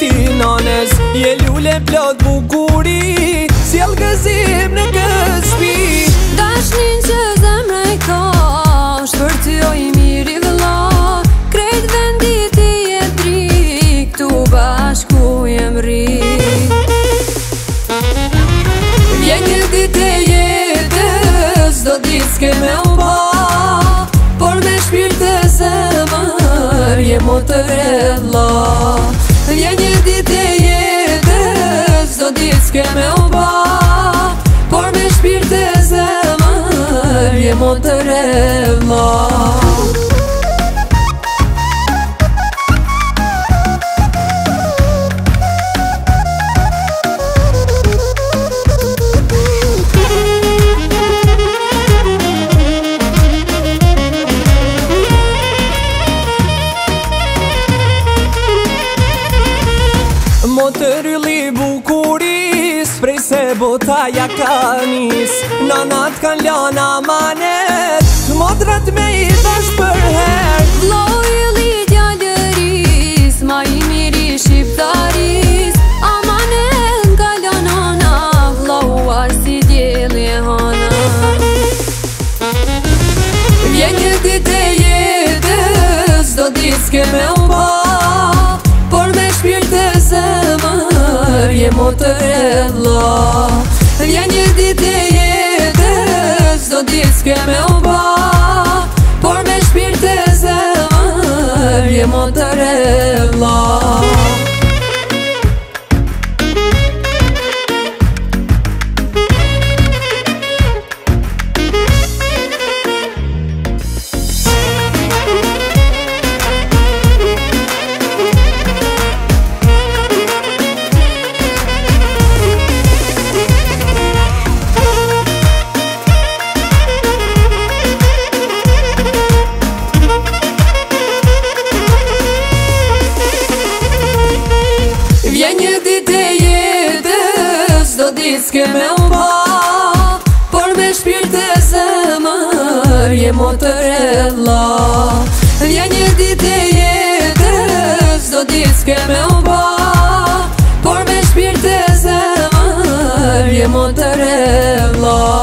nanes, je lule plot bukuri, sjell gëzim në këtë shpi. Dashnin që zemra e ka, për ty o i miri vëlla, krejt vendit i e drik, tu bashku jem rik. Vjen një dit e jetës, do dit s'ke me u ba, por me shpirt e zemër, je motër e vlla. Vjen një dit e jetës, do dit s'ke me u ba, por me shpirt e zemër, je motër e vlla. Motër yli bukuris, prej se bota ja ka nis. Nanat kan lana manet, motrat me i thash për her. Vllau yli djallëris, ma i miri shqiptaris, amanet nga lanana, vlauar si djeli e hana. Vjen një dit e jetës, do dit s'ke me u ba, por me shpirt e zemër, je motër e vlla. Vjen një dit e jetës, do dit s'ke me u ba, por me shpirt e zemër, je motër e vlla. Vjen një dit e jetës, do dit s'ke me u ba, por me shpirt e zemër, je motër e vlla. Vjen një dit e jetës, do dit s'ke me u ba, por me shpirt e zemër, je motër e vlla.